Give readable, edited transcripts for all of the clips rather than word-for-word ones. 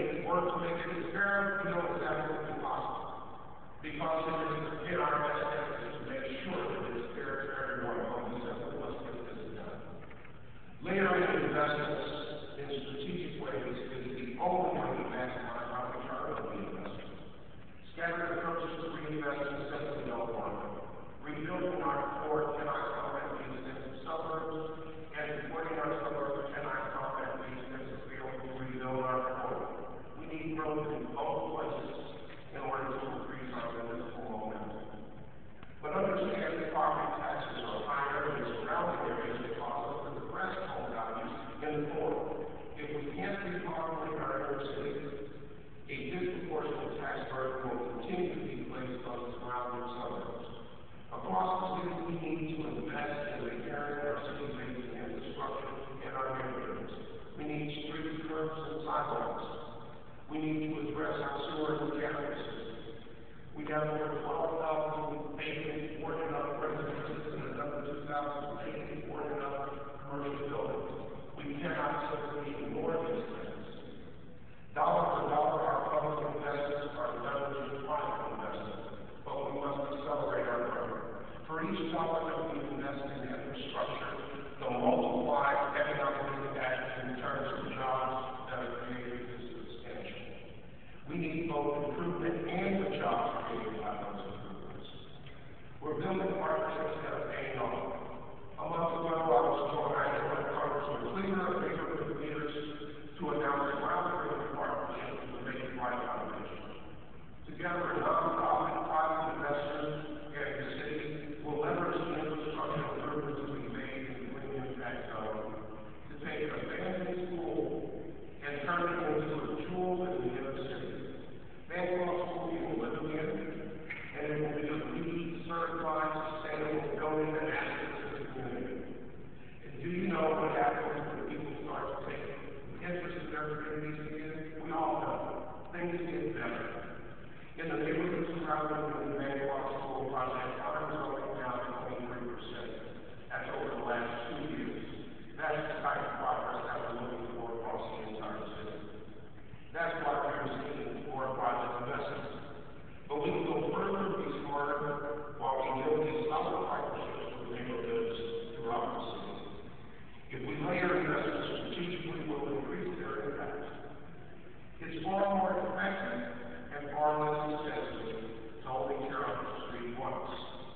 may work to make it as fair, we know it's absolutely possible. Because it is in our best interest to make sure that it's fair to everyone, but we simply must get this done. Layering investments in strategic ways is the only way to maximize our return on the investment. Scattered approaches to reinvestment simply don't work. Rebuilding our core cannot combat the extensive suburbs, and supporting our suburbs cannot combat the extensive failure to rebuild our core. We need growth in both places in order to increase our municipal momentum. But understand that property taxes are higher in surrounding areas that cause us to depress home values in the core. If we can't repopulate our inner cities, a disproportionate tax burden will continue to be placed on the surrounding suburbs. Across the city, we need to invest in repairing our city-based infrastructure and our neighborhoods. We need streets, curbs, and sidewalks. We need to address our sewer and mechanical systems. We have over 12,000 vacant, boarded up residences and another 2,000 vacant, boarded up commercial buildings. We cannot simply ignore these things. Dollar for dollar, our public investments are leveraging private investment, but we must accelerate our growth. For each dollar that we invest in infrastructure, the multiplied economic impact in terms of jobs that are created is substantial. We need both improvement and the jobs created by those improvements. We're building partnerships that are paying off. A month ago, I was joined by Congressman Cleaver of neighborhood leaders to announce a groundbreaking partnership with the Make It Right Foundation. Together, a nonprofit, private investors, and the city will leverage the infrastructure improvements we made in the Green Impact Zone to take an abandoned school and turn it into a jewel in the inner city. Bancroft School will live in, and it will be a LEED certified, sustainable building and asset to the community. And do you know what happens when people start to take interest in their communities again? We all know things get better. In the neighborhood surrounding the Bancroft School project, crime is only now 23%. That's over the last 2 years. That's the type of progress that we're looking for across the entire city. That's why we're seeking more private investments. But we can go further and be smarter while we build these solid partnerships with neighborhoods throughout the city. If we layer investments strategically, we'll increase their impact. It's far more effective and far less expensive to only tear up the street once.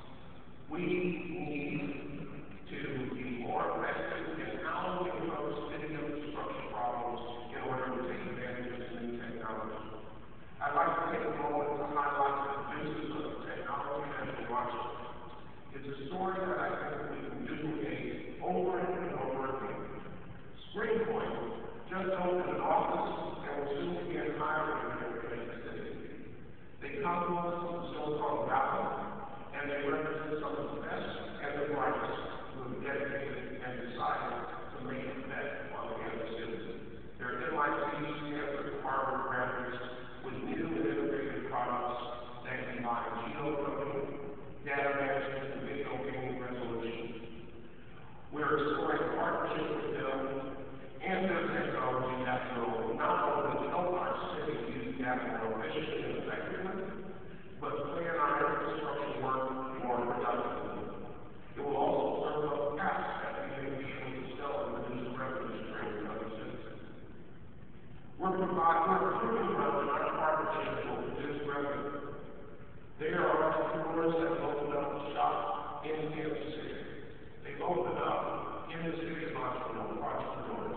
We need to be more effective in how we approach city infrastructure problems in order to take advantage of new technology. I'd like to take a moment to highlight the business of technology as we watch it. It's a story that I think we can duplicate over and over again. Springpoint just opened an office and will soon begin hiring here in the city. They come to us from the Silicon Valley, and they represent some of the best and the brightest who have dedicated and decided to make a bet on the other city. They're MIT, Stanford, Harvard graduates with new and innovative products that combine geocoding, data management, and video game resolution. We're exploring a partnership with them and their technology that will not only help our city use data more efficiently and effectively, but plan our infrastructure work more productively. It will also serve up gaps that we may be able to sell and reduce revenue streams in other cities. We're proving around our partnership will reduce revenue. They are entrepreneurs that have opened up a shop in Kansas City. They've opened up in the city of entrepreneurs.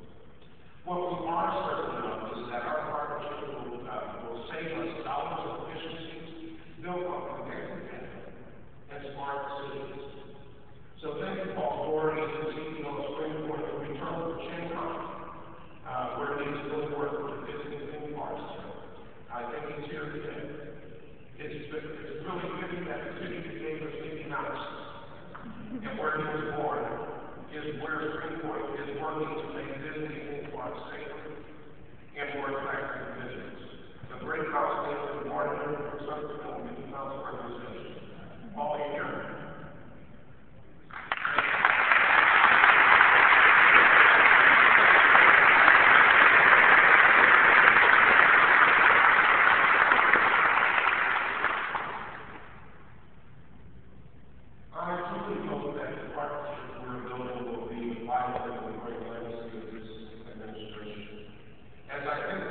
What we are certain of is that our partnership will save us dollars of efficiencies built on connected data and smart decisions. So thank you, Paul Gorey, the CEO of Springpoint, for return to Shanghai, where he's still working with the Disney theme parks. I think he's here today. It's really fitting that the city that gave us Mickey Mouse and where he was born is where Springpoint is working to make Disney theme parks safer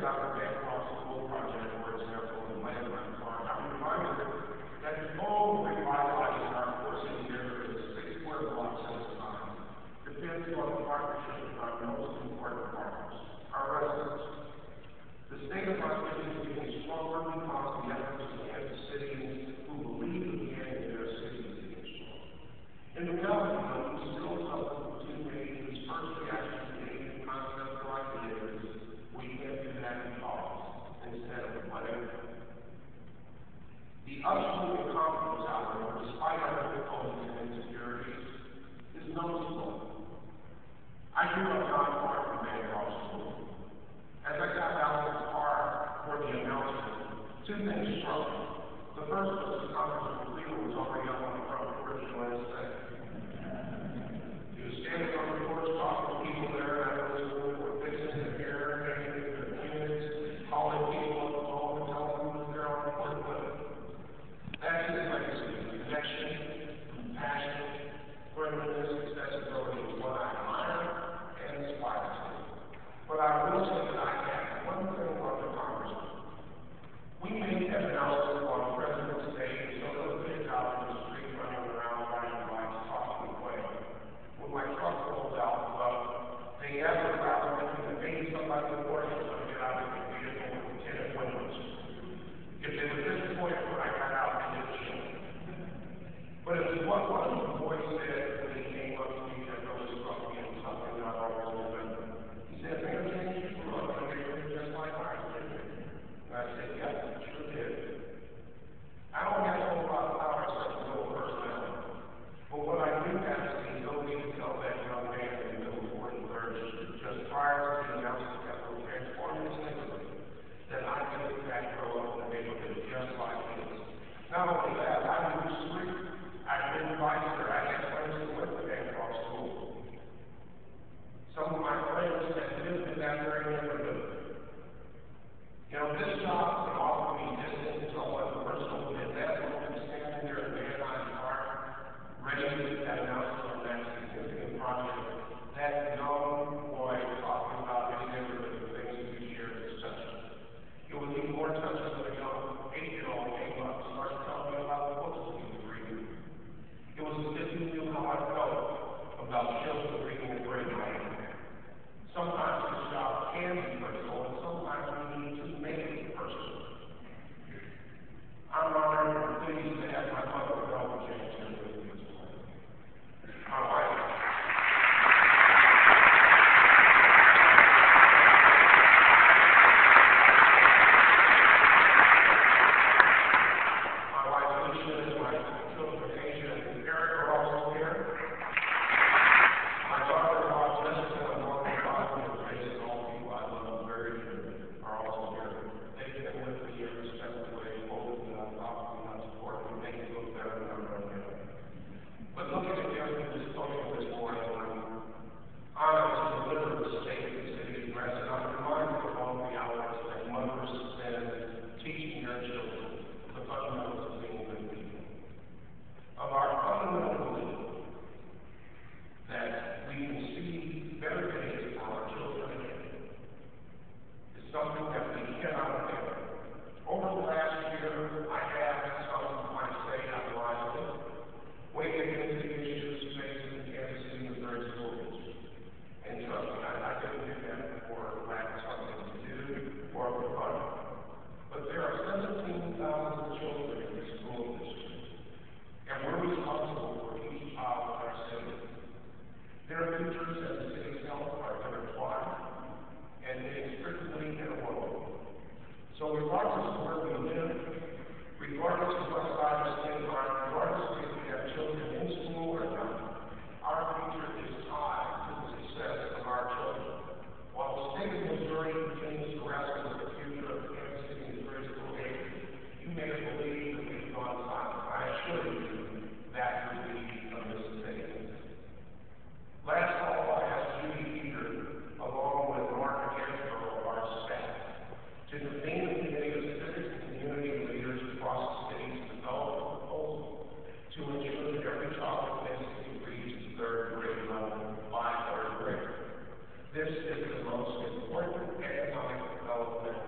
about the Bancroft School project, for example, in Landmark Park, I'm reminded that the goal of revitalizing our core city neighborhoods 6 square blocks at a time depends on the partnership with our most important partners, our residents. The state of our city is getting stronger because of the efforts of Kansas Cityans who believe again in their city is getting strong. In the reality, though, we still suffer from too many whose first reaction to any concept or ideas, we can't do that in politics instead of whatever. The upswing in confidence, however, despite our difficulties and insecurities, is noticeable. I grew up not far from Bancroft School. As I got out of the car for the announcement, 2 things struck me. The first was that Congressman Cleaver was already up on the front porch doing his thing. He was standing on the porch talking to people there, and I was fixing their hair, making their kids, calling people on the phone and telling them that they're on the porch with them. That's his legacy. Connection, compassion, friendliness, accessibility is what I admire and aspire to. But I will say that I have one thing on the Congressman. We made that announcement on President's Day, and so those kids out in the street running around riding bikes, talking and playing. When my truck pulled out, they gathered around thinking that maybe somebody important was going to get out of the vehicle with tinted windows. If they were disappointed when I got out, they didn't show me. But it was what one of the boys said when he came up to me that really struck me and something I always remember. He said, "Man, James, you grew up in a neighborhood just like ours, didn't you?" And I said, "Yes, I sure did." I don't have a whole lot of power except a little personality. But what I do have is the ability to tell that young man in the middle of 43rd Street, just prior to the announcement that will transform this neighborhood, that I did in fact grow up in a neighborhood just like his. Not only that, I knew the street. I've been vice there. I had friends who went to Bancroft School. Some of my friends that lived in that very neighborhood. You know, this job can offer me distance, somewhat personal, but that woman standing there in Van Nuys Park, ready to get that announcement on that significant project, that young boy talking about his neighborhood and things that we shared is touching. It was even more touching when a young 8-year-old came up and started telling me about the books that he was reading. It was as if he knew how I felt about children reading a great writing. Sometimes this job can be personal, and sometimes we need to make it personal. I'm honored and pleased to have my mother, Elder James, here with me this morning. My wife. But looking at this podium this morning, I'm honored to deliver the State of the City address, and I'm reminded of all the hours that mothers spend teaching their children the fundamentals of being good people. Of our fundamental belief that we can see better days for our children ahead is something that we cannot abandon. Over the last year, I have, some might say, outlined it. Wading into the issues facing the Kansas City, Missouri school district. And trust me, I didn't do that for lack of something to do or for fun. But there are 17,000 children in the school district, and we're responsible for each child in our city. Their futures and the city's health are intertwined and inextricably interwoven. So regardless of where we live, regardless of what side of the state we're on, regardless of if we have children in school or not, our future is tied to the success of our children. While the state of Missouri continues to wrestle with the future of the Kansas City, Missouri school district, you may believe that we've gone silent. I assure you that will be a mistake. Last fall, I asked Judy Peter, along with Mark Hansborough of our staff, to convene a committee of civic and community leaders across the city to develop a proposal to ensure that every child in Kansas City reaches the 3rd grade level by 3rd grade. This is the most important economic development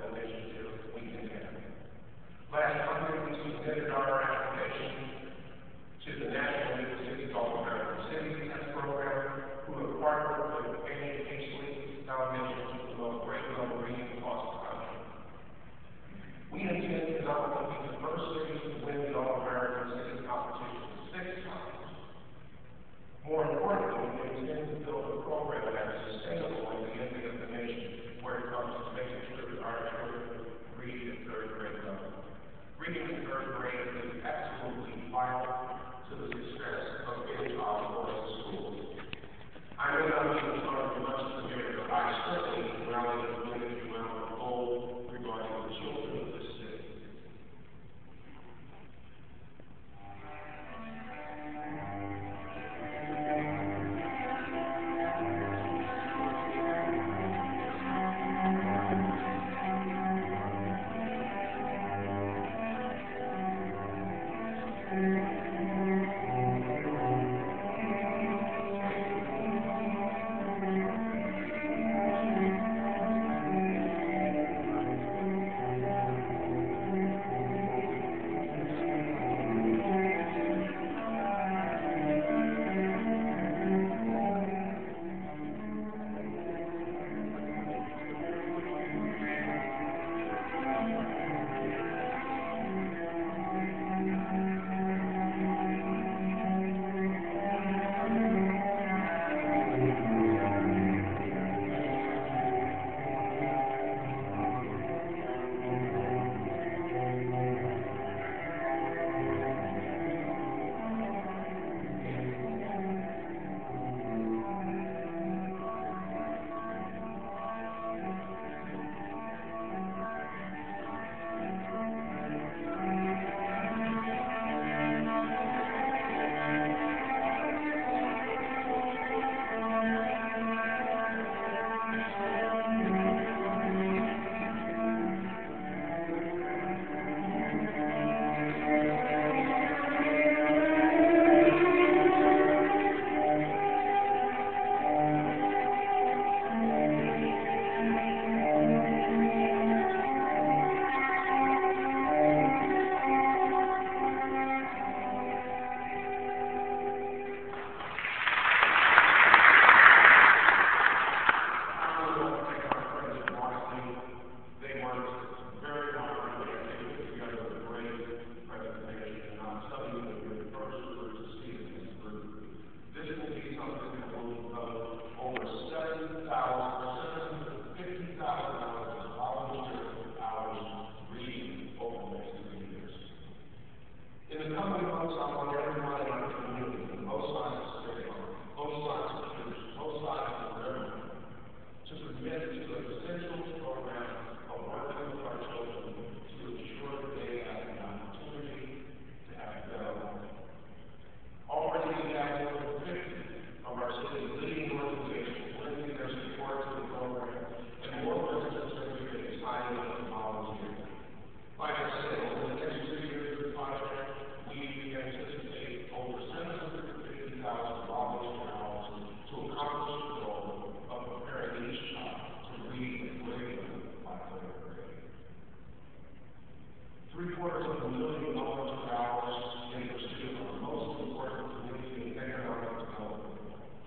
literally moments or hours in pursuit of our most important community and economic development.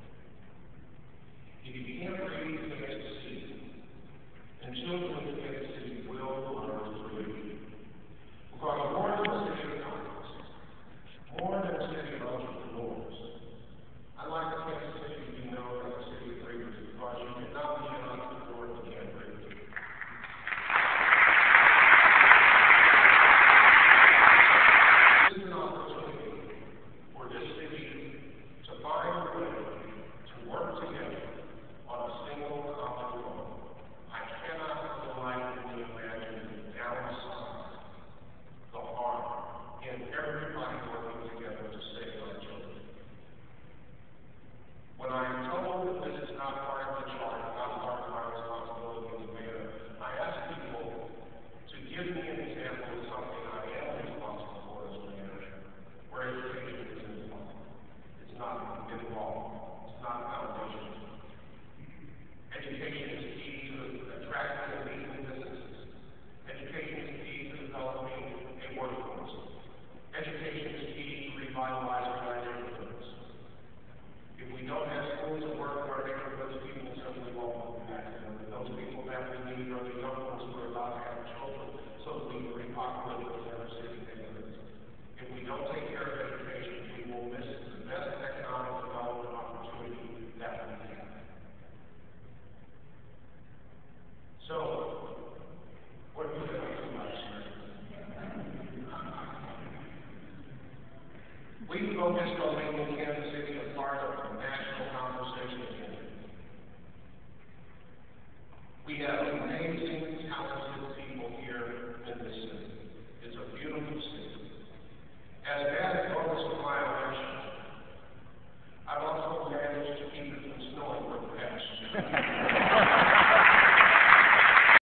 If you can't read, you can't succeed. And children who can't succeed will learn to read. Because more than a city of economists, more than a city of entrepreneurs, I like Kansas City to be known as a city of readers because you cannot be an entrepreneur if you can't read. This is an opportunity for this city to find a way to work together on a single common goal. I cannot for the life of me imagine the downside, the harm, in everybody working together to save our children. When I am told that this is not part of the charter, not part of my responsibility as a mayor, I ask people to give me an example of something I am responsible for as mayor, where education is involved. It's not involved. It's not foundation. Education is key to attracting and leading businesses. Education is key to developing a workforce. Education is key to revitalizing our neighborhoods. If we don't have schools that work in our neighborhoods, people simply won't move back to them. Those people that we need are the young ones who are allowed to have children so that we can repopulate those inner city neighborhoods. If we don't take